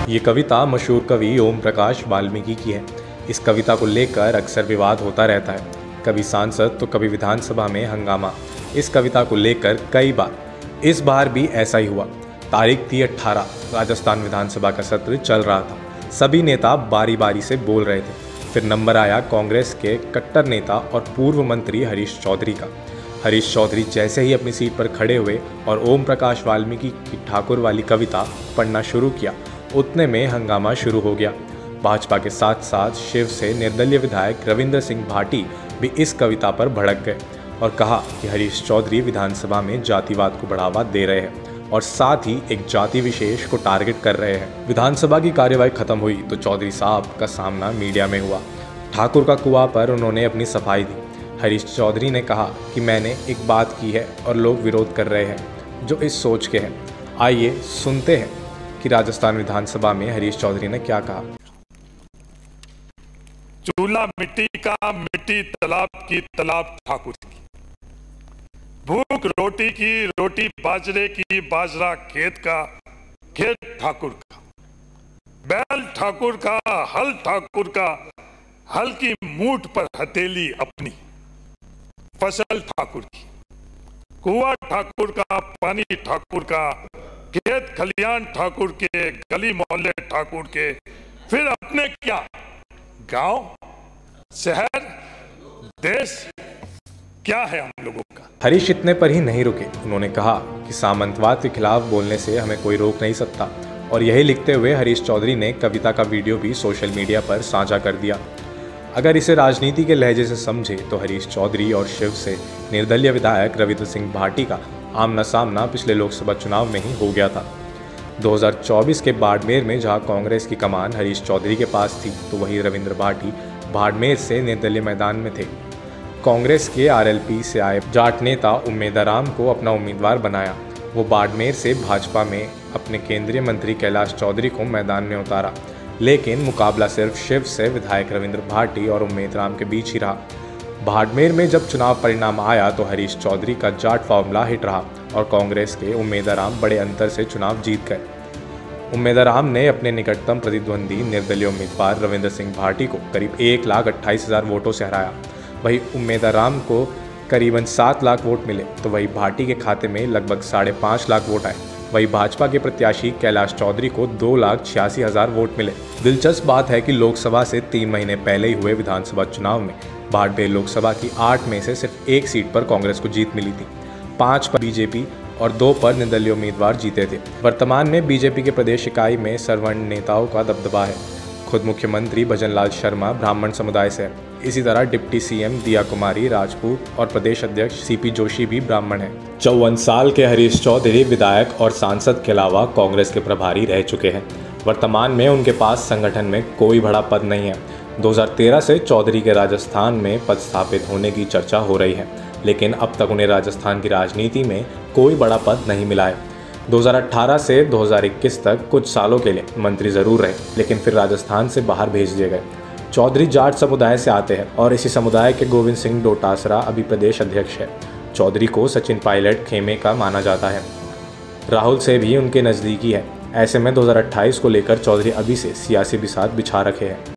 ये कविता मशहूर कवि ओम प्रकाश वाल्मीकि की है। इस कविता को लेकर अक्सर विवाद होता रहता है, कभी सांसद तो कभी विधानसभा में हंगामा इस कविता को लेकर कई बार। इस बार भी ऐसा ही हुआ। तारीख थी 18, राजस्थान विधानसभा का सत्र चल रहा था। सभी नेता बारी बारी से बोल रहे थे। फिर नंबर आया कांग्रेस के कट्टर नेता और पूर्व मंत्री हरीश चौधरी का। हरीश चौधरी जैसे ही अपनी सीट पर खड़े हुए और ओम प्रकाश वाल्मीकि की ठाकुर वाली कविता पढ़ना शुरू किया, उतने में हंगामा शुरू हो गया। भाजपा के साथ साथ शिव से निर्दलीय विधायक रविंद्र सिंह भाटी भी इस कविता पर भड़क गए और कहा कि हरीश चौधरी विधानसभा में जातिवाद को बढ़ावा दे रहे हैं और साथ ही एक जाति विशेष को टारगेट कर रहे हैं। विधानसभा की कार्यवाही खत्म हुई तो चौधरी साहब का सामना मीडिया में हुआ। ठाकुर का कुआं पर उन्होंने अपनी सफाई दी। हरीश चौधरी ने कहा कि मैंने एक बात की है और लोग विरोध कर रहे हैं जो इस सोच के हैं। आइए सुनते हैं कि राजस्थान विधानसभा में हरीश चौधरी ने क्या कहा। चूल्हा मिट्टी का, मिट्टी तालाब की, तालाब ठाकुर की। भूख रोटी की, रोटी बाजरे की, बाजरा खेत का, खेत ठाकुर का। बैल ठाकुर का, हल ठाकुर का, हल की मूठ पर हथेली अपनी। फसल ठाकुर की, कुआं ठाकुर का, पानी ठाकुर का, खेत खलियान ठाकुर के, गली मोहल्ले ठाकुर के। फिर अपने क्या, गांव, शहर, देश क्या है हम लोगों का। हरीश इतने पर ही नहीं रुके। उन्होंने कहा कि सामंतवाद के खिलाफ बोलने से हमें कोई रोक नहीं सकता। और यही लिखते हुए हरीश चौधरी ने कविता का वीडियो भी सोशल मीडिया पर साझा कर दिया। अगर इसे राजनीति के लहजे से समझे तो हरीश चौधरी और शिव से निर्दलीय विधायक रविंद्र सिंह भाटी का आमना सामना पिछले लोकसभा चुनाव में ही हो गया था। 2024 के बाड़मेर में जहां कांग्रेस की कमान हरीश चौधरी के पास थी, तो वहीं रविंद्र भाटी बाड़मेर से निर्दलीय मैदान में थे। कांग्रेस के आरएलपी से आए जाट नेता उम्मेदाराम को अपना उम्मीदवार बनाया। वो बाड़मेर से भाजपा में अपने केंद्रीय मंत्री कैलाश चौधरी को मैदान में उतारा, लेकिन मुकाबला सिर्फ शिव से विधायक रविंद्र भाटी और उम्मेदराम के बीच ही रहा। बाड़मेर में जब चुनाव परिणाम आया तो हरीश चौधरी का जाट फॉर्मूला हिट रहा और कांग्रेस के उम्मेदाराम बड़े अंतर से चुनाव जीत गए। उम्मेदाराम ने अपने निकटतम प्रतिद्वंदी निर्दलीय उम्मीदवार रविंद्र सिंह भाटी को करीब 1,28,000 वोटों से हराया। वहीं उम्मेदाराम को करीबन 7 लाख वोट मिले तो वहीं भाटी के खाते में लगभग 5.5 लाख वोट आए। वहीं भाजपा के प्रत्याशी कैलाश चौधरी को 2,86,000 वोट मिले। दिलचस्प बात है कि लोकसभा से 3 महीने पहले ही हुए विधानसभा चुनाव में बाड़मेर लोकसभा की 8 में से सिर्फ 1 सीट पर कांग्रेस को जीत मिली थी। 5 पर बीजेपी और 2 पर निर्दलीय उम्मीदवार जीते थे। वर्तमान में बीजेपी के प्रदेश इकाई में सवर्ण नेताओं का दबदबा है। खुद मुख्यमंत्री भजनलाल शर्मा ब्राह्मण समुदाय से है। इसी तरह डिप्टी सीएम दिया कुमारी राजपूत और प्रदेश अध्यक्ष सीपी जोशी भी ब्राह्मण हैं। 54 साल के हरीश चौधरी विधायक और सांसद के अलावा कांग्रेस के प्रभारी रह चुके हैं। वर्तमान में उनके पास संगठन में कोई बड़ा पद नहीं है। 2013 से चौधरी के राजस्थान में पद स्थापित होने की चर्चा हो रही है, लेकिन अब तक उन्हें राजस्थान की राजनीति में कोई बड़ा पद नहीं मिला है। 2018 से 2021 तक कुछ सालों के लिए मंत्री जरूर रहे, लेकिन फिर राजस्थान से बाहर भेज दिए गए। चौधरी जाट समुदाय से आते हैं और इसी समुदाय के गोविंद सिंह डोटासरा अभी प्रदेश अध्यक्ष है। चौधरी को सचिन पायलट खेमे का माना जाता है। राहुल से भी उनके नज़दीकी है। ऐसे में 2028 को लेकर चौधरी अभी से सियासी बिसात बिछा रखे हैं।